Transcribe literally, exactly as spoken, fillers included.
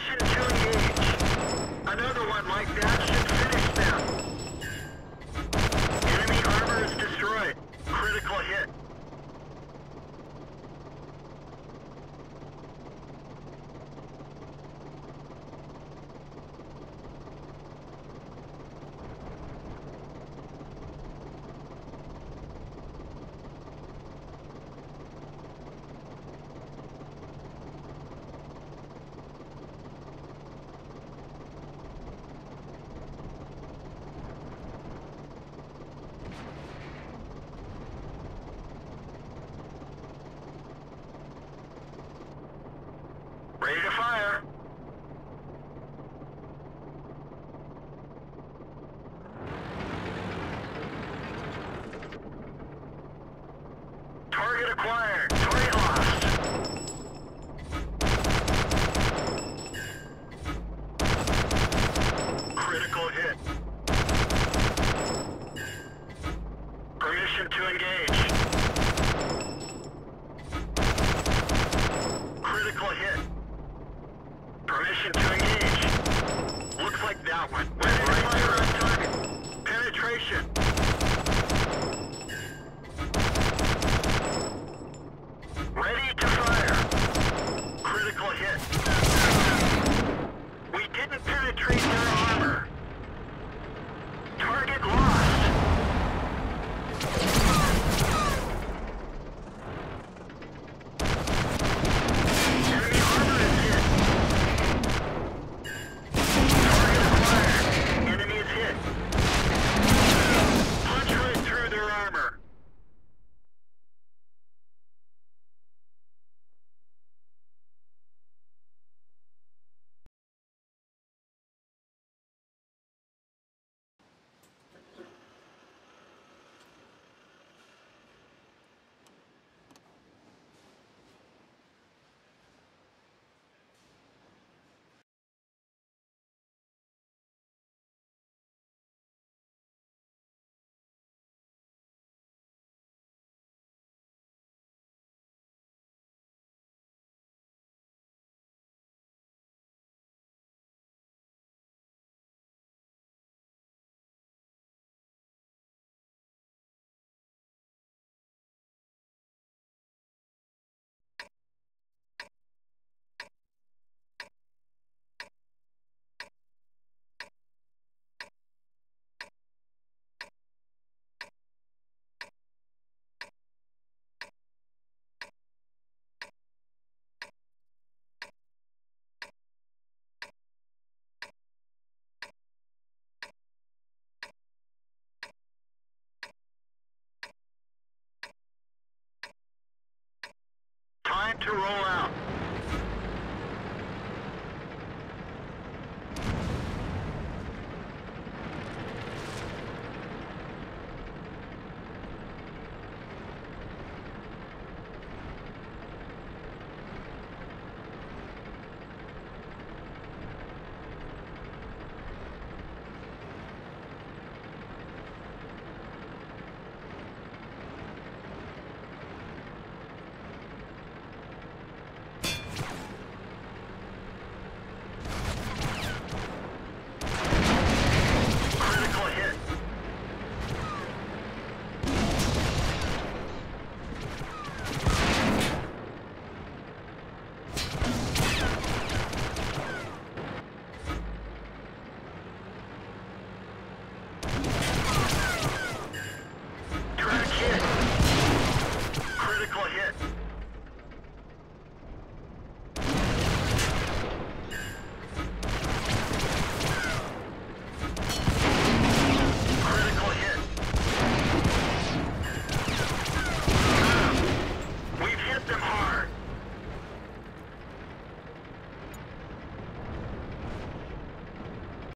Permission to engage. Another one like that should finish them. Enemy armor is destroyed. Critical hit. Ready to fire. Target acquired. Target lost. Critical hit. Permission to engage. Critical hit. Permission to engage. Looks like that one. Ready to fire on target. Penetration. Ready to fire. Critical hit. We didn't penetrate their armor. Target lost. Enemy armor is hit. Target acquired. Enemy is hit. Punch right through their armor. Time to roll out. Critical hit.